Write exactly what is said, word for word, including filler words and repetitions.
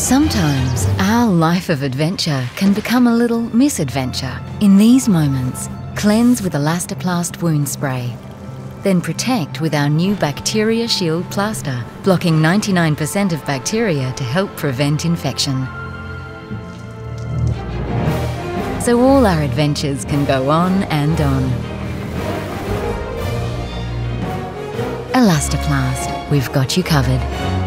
Sometimes our life of adventure can become a little misadventure. In these moments, cleanse with Elastoplast wound spray. Then protect with our new Bacteria Shield plaster, blocking ninety-nine percent of bacteria to help prevent infection. So all our adventures can go on and on. Elastoplast, we've got you covered.